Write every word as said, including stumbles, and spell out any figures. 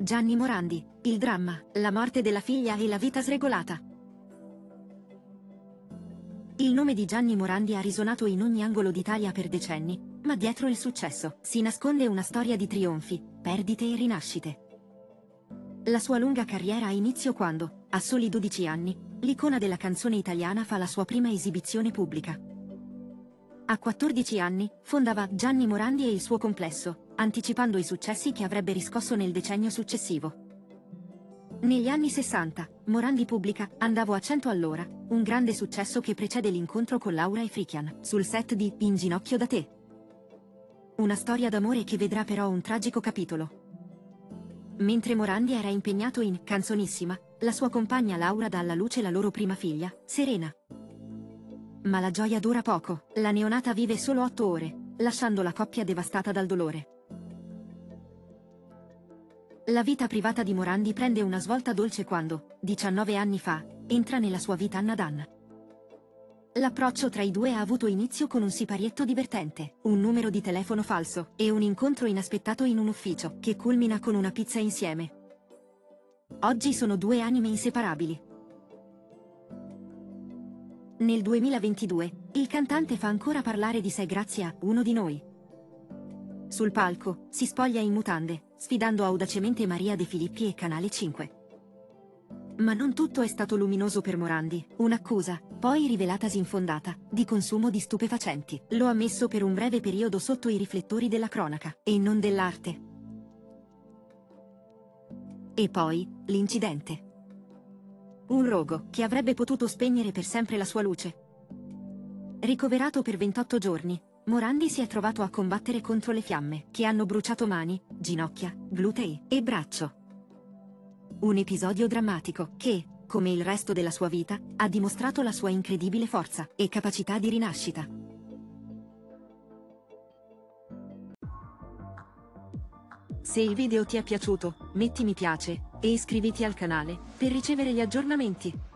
Gianni Morandi, il dramma, la morte della figlia e la vita sregolata. Il nome di Gianni Morandi ha risuonato in ogni angolo d'Italia per decenni, ma dietro il successo si nasconde una storia di trionfi, perdite e rinascite. La sua lunga carriera ha inizio quando, a soli dodici anni, l'icona della canzone italiana fa la sua prima esibizione pubblica. A quattordici anni, fondava Gianni Morandi e il suo complesso, anticipando i successi che avrebbe riscosso nel decennio successivo. Negli anni sessanta, Morandi pubblica Andavo a cento all'ora, un grande successo che precede l'incontro con Laura e Frikian, sul set di In ginocchio da te. Una storia d'amore che vedrà però un tragico capitolo. Mentre Morandi era impegnato in Canzonissima, la sua compagna Laura dà alla luce la loro prima figlia, Serena. Ma la gioia dura poco, la neonata vive solo otto ore, lasciando la coppia devastata dal dolore. La vita privata di Morandi prende una svolta dolce quando, diciannove anni fa, entra nella sua vita Anna Danna. L'approccio tra i due ha avuto inizio con un siparietto divertente, un numero di telefono falso, e un incontro inaspettato in un ufficio, che culmina con una pizza insieme. Oggi sono due anime inseparabili. Nel duemilaventidue, il cantante fa ancora parlare di sé grazie a Uno di noi. Sul palco, si spoglia in mutande, sfidando audacemente Maria De Filippi e Canale cinque. Ma non tutto è stato luminoso per Morandi, un'accusa, poi rivelatasi infondata, di consumo di stupefacenti. Lo ha messo per un breve periodo sotto i riflettori della cronaca, e non dell'arte. E poi, l'incidente. Un rogo, che avrebbe potuto spegnere per sempre la sua luce. Ricoverato per ventotto giorni, Morandi si è trovato a combattere contro le fiamme, che hanno bruciato mani, ginocchia, glutei e braccio. Un episodio drammatico, che, come il resto della sua vita, ha dimostrato la sua incredibile forza e capacità di rinascita. Se il video ti è piaciuto, metti mi piace, e iscriviti al canale, per ricevere gli aggiornamenti.